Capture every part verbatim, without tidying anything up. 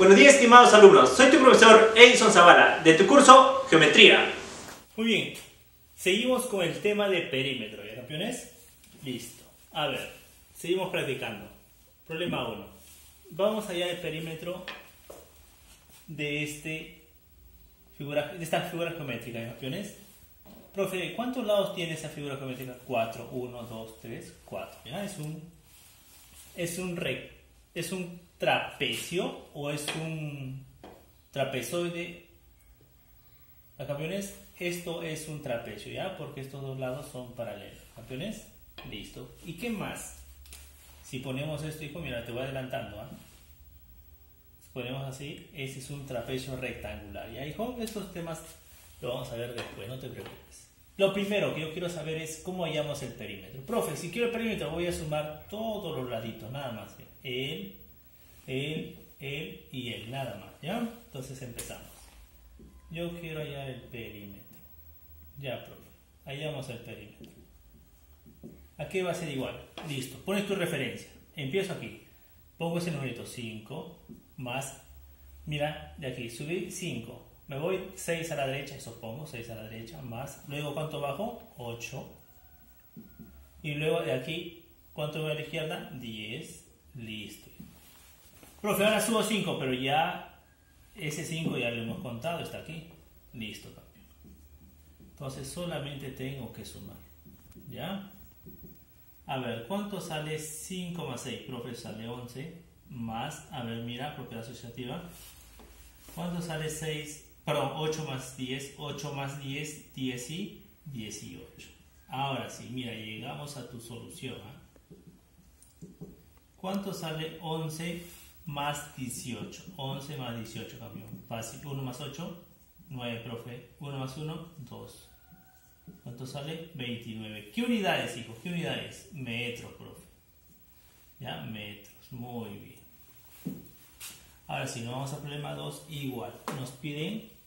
Buenos días, estimados alumnos. Soy tu profesor Edison Zavala, de tu curso Geometría. Muy bien, seguimos con el tema de perímetro, ¿ya, campeones? Listo. A ver, seguimos practicando. Problema uno. Vamos allá del perímetro de, este figura, de esta figura geométrica, ¿ya, campeones? Profe, ¿cuántos lados tiene esa figura geométrica? cuatro. uno, dos, tres, cuatro. ¿Ya? Es un, es un rec, es un trapecio o es un trapezoide. ¿Ya, campeones? Esto es un trapecio, ¿ya? Porque estos dos lados son paralelos. ¿Campeones? Listo. ¿Y qué más? Si ponemos esto, hijo, mira, te voy adelantando, ¿ah? ¿eh? Si ponemos así, ese es un trapecio rectangular. ¿Ya, hijo? Estos temas lo vamos a ver después, no te preocupes. Lo primero que yo quiero saber es cómo hallamos el perímetro. Profe, si quiero el perímetro voy a sumar todos los laditos, nada más. Él, él, él y él, nada más, ¿ya? Entonces empezamos. Yo quiero hallar el perímetro. Ya, profe. Hallamos el perímetro. Aquí va a ser igual. Listo. Pones tu referencia. Empiezo aquí. Pongo ese numerito cinco más. Mira, de aquí subí cinco. Me voy seis a la derecha, eso pongo, seis a la derecha, más. Luego, ¿cuánto bajo? ocho. Y luego de aquí, ¿cuánto voy a la izquierda? diez. Listo. Profe, ahora subo cinco, pero ya ese cinco ya lo hemos contado, está aquí. Listo, campeón. Entonces solamente tengo que sumar. ¿Ya? A ver, ¿cuánto sale cinco más seis? Profe, sale once. Más, a ver, mira, propiedad asociativa. ¿Cuánto sale seis? Perdón, ocho más diez, ocho más diez, diez y dieciocho. Ahora sí, mira, llegamos a tu solución. ¿eh? ¿Cuánto sale once más dieciocho? once más dieciocho, campeón. Fácil. uno más ocho, nueve, profe. uno más uno, dos. ¿Cuánto sale? veintinueve. ¿Qué unidades, hijo? ¿Qué unidades? Metros, profe. ¿Ya? Metros. Muy bien. Ahora sí, nos vamos al problema dos. Igual. Nos piden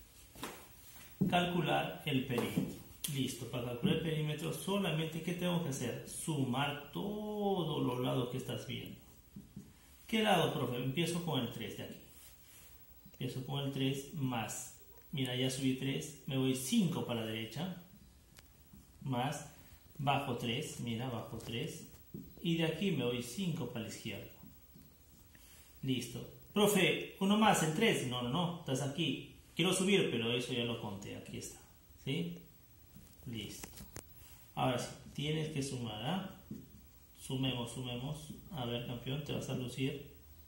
calcular el perímetro. Listo. Para calcular el perímetro, solamente, ¿qué tengo que hacer? Sumar todos los lados que estás viendo. ¿Qué lado, profe? Empiezo con el tres de aquí. Empiezo con el tres más. Mira, ya subí tres. Me voy cinco para la derecha. Más. Bajo tres. Mira, bajo tres. Y de aquí me voy cinco para la izquierda. Listo. Profe, uno más, el tres. No, no, no. Estás aquí. Quiero subir, pero eso ya lo conté. Aquí está. ¿Sí? Listo. Ahora sí. Tienes que sumar. ¿Ah? Sumemos, sumemos. A ver, campeón, te vas a lucir.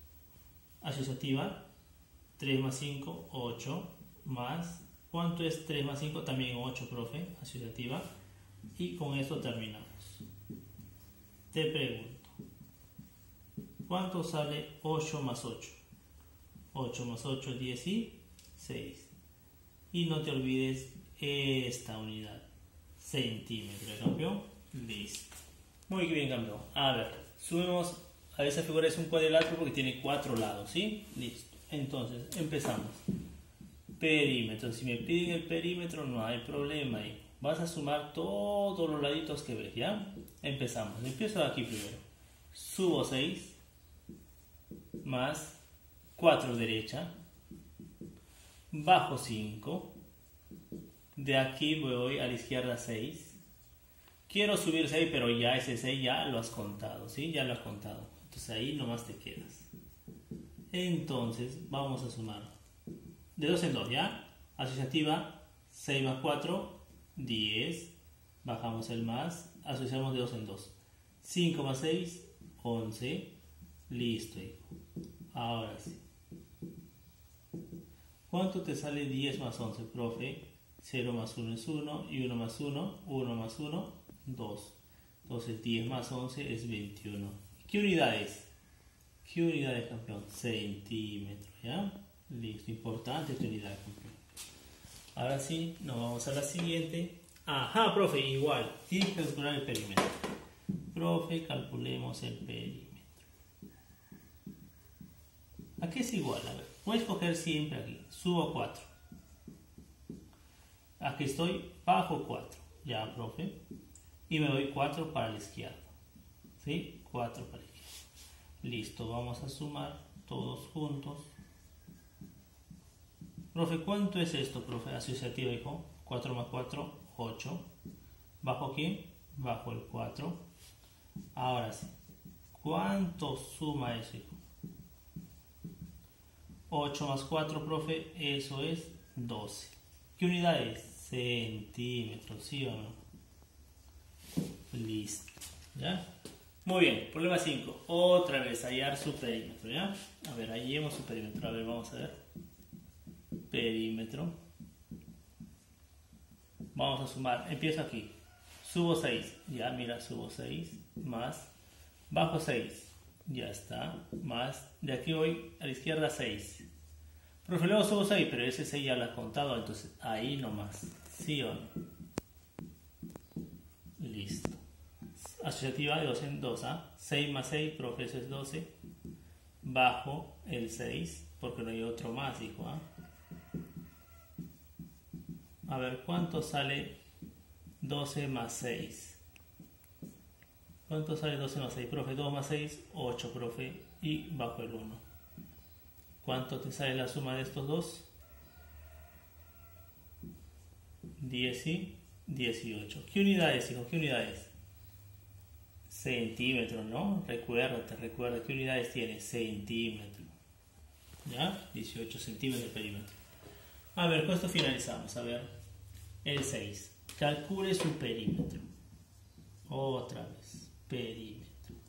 Asociativa. tres más cinco, ocho. Más. ¿Cuánto es tres más cinco? También ocho, profe. Asociativa. Y con esto terminamos. Te pregunto. ¿Cuánto sale ocho más ocho? ocho más ocho, dieciséis. Y no te olvides esta unidad. Centímetro, campeón. Listo. Muy bien, campeón. A ver, subimos. A esa figura es un cuadrilátero porque tiene cuatro lados, ¿sí? Listo. Entonces, empezamos. Perímetro. Si me piden el perímetro, no hay problema ahí. Vas a sumar todos los laditos que ves, ¿ya? Empezamos. Empiezo de aquí primero. Subo seis. Más cuatro derecha. Bajo cinco. De aquí voy a la izquierda seis. Quiero subir seis, pero ya ese seis ya lo has contado, ¿sí? Ya lo has contado. Entonces ahí nomás te quedas. Entonces vamos a sumar. De dos en dos, ¿ya? Asociativa, seis más cuatro, diez. Bajamos el más. Asociamos de dos en dos. cinco más seis, once. Listo, hijo. Ahora sí. ¿Cuánto te sale diez más once, profe? cero más uno es uno. Y uno más uno, uno más uno, dos. Entonces diez más once es veintiuno. ¿Qué unidad es? ¿Qué unidad es, campeón? Centímetro, ¿ya? Listo. Importante esta unidad, campeón. Ahora sí, nos vamos a la siguiente. Ajá, profe, igual. Tienes que calcular el perímetro. Profe, calculemos el perímetro. Aquí es igual, a ver. Voy a escoger siempre aquí. Subo cuatro. Aquí estoy bajo cuatro. Ya, profe. Y me doy cuatro para la izquierda. ¿Sí? cuatro para la izquierda. Listo, vamos a sumar todos juntos. Profe, ¿cuánto es esto, profe? Asociativa, hijo. cuatro más cuatro, ocho. ¿Bajo aquí? Bajo el cuatro. Ahora sí. ¿Cuánto suma eso, hijo? ocho más cuatro, profe, eso es doce. ¿Qué unidad es? Centímetros, ¿sí o no? Listo. ¿Ya? Muy bien. Problema cinco. Otra vez, hallar su perímetro, ¿ya? A ver, hallemos su perímetro. A ver, vamos a ver. Perímetro. Vamos a sumar. Empiezo aquí. Subo seis. Ya, mira, subo seis. Más. Bajo seis. Ya está. Más. De aquí voy a la izquierda seis. Profe, luego subo seis, pero ese seis ya lo ha contado, entonces ahí nomás. ¿Sí o no? Listo. Asociativa de dos en dos, ¿ah? seis más seis, profe, eso es doce. Bajo el seis, porque no hay otro más, hijo, ¿ah? A ver, ¿cuánto sale doce más seis? ¿Cuánto sale doce más seis? Profe, dos más seis, ocho, profe, y bajo el uno. ¿Cuánto te sale la suma de estos dos? diez y dieciocho. ¿Qué unidad es, hijo? ¿Qué unidad es? Centímetros, ¿no? Recuérdate, recuerda, ¿qué unidades tiene? Centímetro. ¿Ya? dieciocho centímetros de perímetro. A ver, con esto finalizamos. A ver, el seis. Calcule su perímetro. Otra vez, perímetro.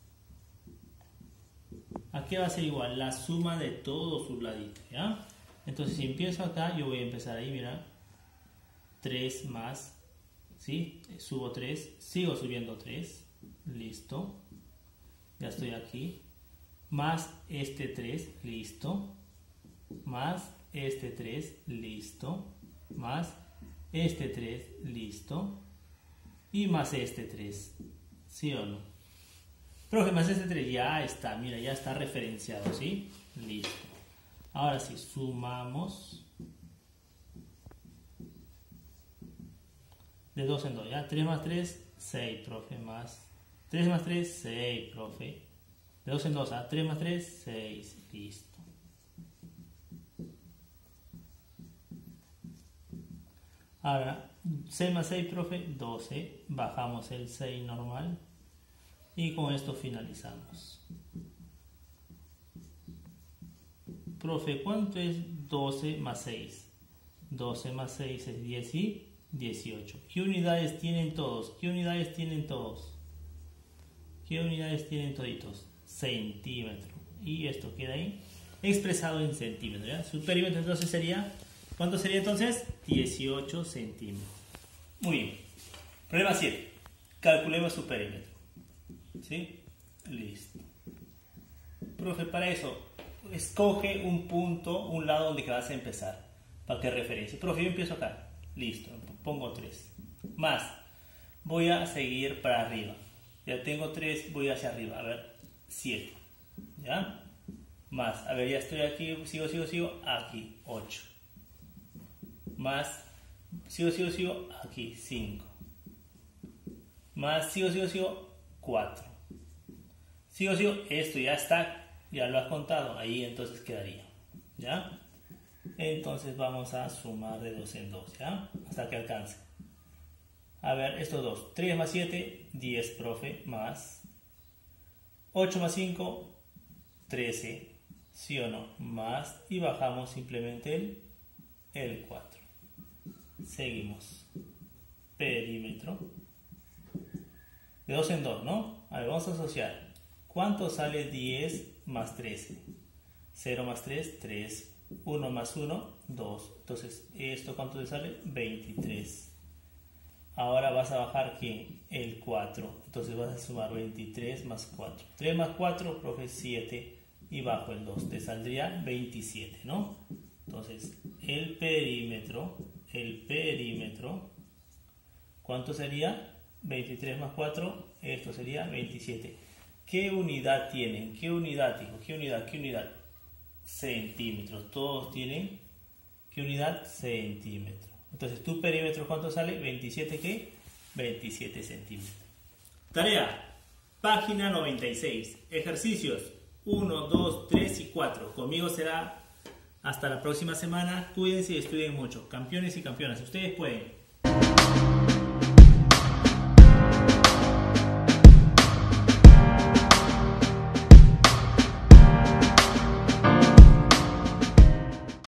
Aquí va a ser igual la suma de todos sus laditos, ¿ya? Entonces, si empiezo acá, yo voy a empezar ahí, mira. tres más, ¿sí? Subo tres, sigo subiendo tres. Listo. Ya estoy aquí. Más este tres, listo. Más este tres, listo. Más este tres, listo. Y más este tres, ¿sí o no? Profe, más este tres ya está, mira, ya está referenciado, ¿sí? Listo. Ahora sí, sumamos. De dos en dos, ¿ya? tres más tres, seis, profe, más. tres más tres, seis, profe. De dos en dos, ¿ah? tres más tres, seis, listo. Ahora, seis más seis, profe, doce. Bajamos el seis normal. Y con esto finalizamos. Profe, ¿cuánto es doce más seis? doce más seis es diez y dieciocho. ¿Qué unidades tienen todos? ¿Qué unidades tienen todos? ¿Qué unidades tienen toditos? Centímetro. Y esto queda ahí expresado en centímetros, ¿ya? Su perímetro entonces sería, ¿cuánto sería entonces? dieciocho centímetros. Muy bien. Problema siete. Calculemos su perímetro. ¿Sí? Listo. Profe, para eso, escoge un punto, un lado donde vas a empezar. ¿Para qué referencia? Profe, yo empiezo acá. Listo, pongo tres. Más, voy a seguir para arriba. Ya tengo tres, voy hacia arriba. A ver, siete. ¿Ya? Más, a ver, ya estoy aquí, sigo, sigo, sigo, aquí, ocho. Más, sigo, sigo, sigo, aquí, cinco. Más, sigo, sigo, sigo, cuatro. Sigo, sigo, esto ya está, ya lo has contado, ahí entonces quedaría. ¿Ya? Entonces vamos a sumar de dos en dos, ¿ya? Hasta que alcance. A ver, estos dos. tres más siete, diez, profe, más. ocho más cinco, trece. ¿Sí o no? Más. Y bajamos simplemente el, el cuatro. Seguimos. Perímetro. De dos en dos, ¿no? A ver, vamos a asociar. ¿Cuánto sale diez más trece? cero más tres, tres. uno más uno, dos. Entonces, ¿esto cuánto te sale? veintitrés. Ahora vas a bajar aquí el cuatro. Entonces vas a sumar veintitrés más cuatro. tres más cuatro, profe, siete. Y bajo el dos. Te saldría veintisiete, ¿no? Entonces, el perímetro, el perímetro, ¿cuánto sería? veintitrés más cuatro, esto sería veintisiete. ¿Qué unidad tienen? ¿Qué unidad, hijo? ¿Qué unidad? ¿Qué unidad? Centímetros. Todos tienen, ¿qué unidad? Centímetro. Entonces, ¿tu perímetro cuánto sale? veintisiete, ¿qué? veintisiete centímetros. Tarea. Página noventa y seis. Ejercicios uno, dos, tres y cuatro. Conmigo será Hasta la próxima semana. Cuídense y estudien mucho. Campeones y campeonas, ustedes pueden.